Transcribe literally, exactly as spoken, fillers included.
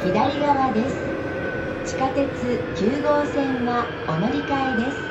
左側です。地下鉄きゅう号線はお乗り換えです。